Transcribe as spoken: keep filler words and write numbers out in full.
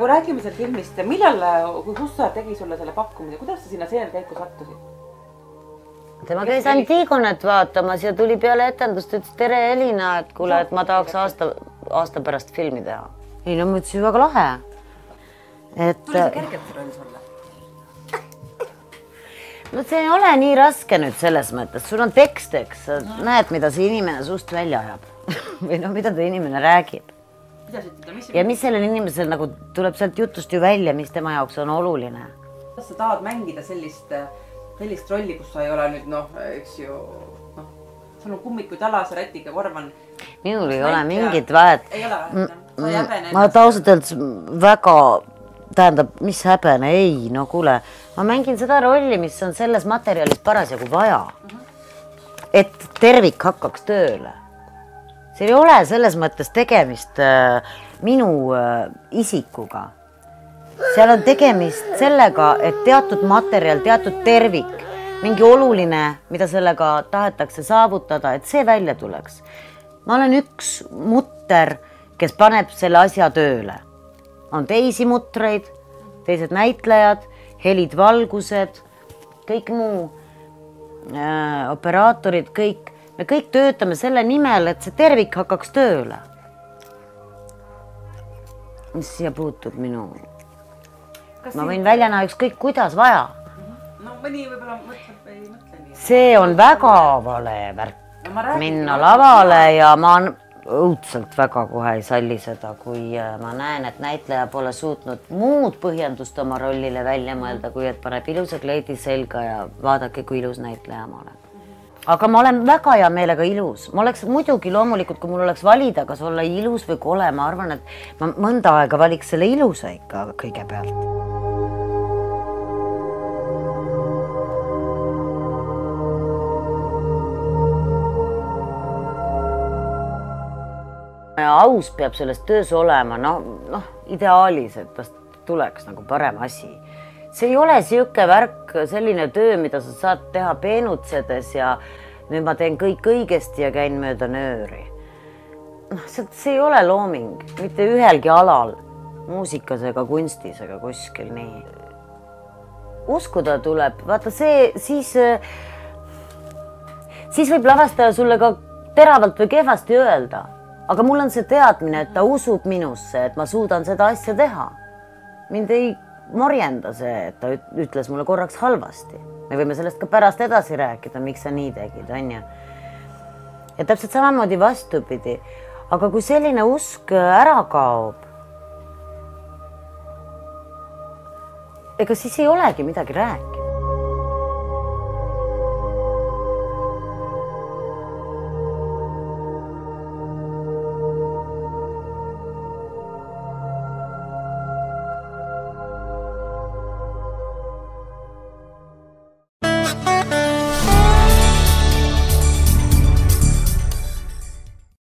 kui räägime seal filmist, millal, kui Hussar tegi sulle selle pakkumise, kuidas sa sinna seenekäiku sattusid? Tema käis Antigonet vaatamas ja tuli peale etendust, ütles tere Elina, et kuule, et ma tahaks aasta, aasta pärast filmi teha. Ei, no ma ütlesin väga lahe. Et... Tuli see kergelt see roll sulle? No see ei ole nii raske nüüd selles mõttes. Sul on tekst, eks. Sa näed, mida see inimene suust välja ajab. Või no, mida ta inimene räägib. Ja mis sellel inimesel nagu tuleb sealt jutust ju välja, mis tema jaoks on oluline. Kas sa tahad mängida sellist, sellist rolli, kus sa ei ole nüüd, noh, eks ju, noh, sul on kummikuid alas, rätiga vorman. Minul ei ole mingit vahet. Ei ole vahet, sa jäbene. Ma tausalt öeldes väga, tähendab, mis häbene, ei, no kuule, ma mängin seda rolli, mis on selles materjalis parasjagu vaja. Et tervik hakkaks tööle. See ei ole selles mõttes tegemist minu isikuga. Seal on tegemist sellega, et teatud materjal, teatud tervik, mingi oluline, mida sellega tahetakse saavutada, et see välja tuleks. Ma olen üks mutter, kes paneb selle asja tööle. On teisi mutreid, teised näitlejad, helid, valgused, kõik muu, äh, operaatorid, kõik. Me kõik töötame selle nimel, et see tervik hakkaks tööle. Mis siia puutub minu? Kas ma võin välja näha ükskõik kuidas vaja. No mõni võib-olla mõtleb, ei mõtle nii. See on väga vale värk. No, minna lavale ja ma õudselt väga kohe ei salli seda, kui ma näen, et näitleja pole suutnud muud põhjendust oma rollile välja mõelda, kui et paneb ilusa kleidi selga ja vaadake, kui ilus näitleja ma olen. Aga ma olen väga hea meelega ilus. Ma oleks muidugi loomulikult, kui mul oleks valida, kas olla ilus või kole, ma arvan, et ma mõnda aega valiks selle ilusa ikka kõigepealt. Aus peab selles töös olema, noh, noh, ideaalis, et tast tuleks nagu parem asi. See ei ole siuke värk, selline töö, mida sa saad teha peenutsedes ja nüüd ma teen kõik õigesti ja käin mööda nööri. See ei ole looming, mitte ühelgi alal, muusikas ega kunstis ega kuskil nii. Uskuda tuleb, vaata see, siis, siis võib lavastaja sulle ka teravalt või kehvasti öelda. Aga mul on see teadmine, et ta usub minusse, et ma suudan seda asja teha. Mind ei morjenda see, et ta ütles mulle korraks halvasti. Me võime sellest ka pärast edasi rääkida, miks sa nii tegid, on ju. Ja täpselt samamoodi vastupidi. Aga kui selline usk ära kaob, ega siis ei olegi midagi rääkida.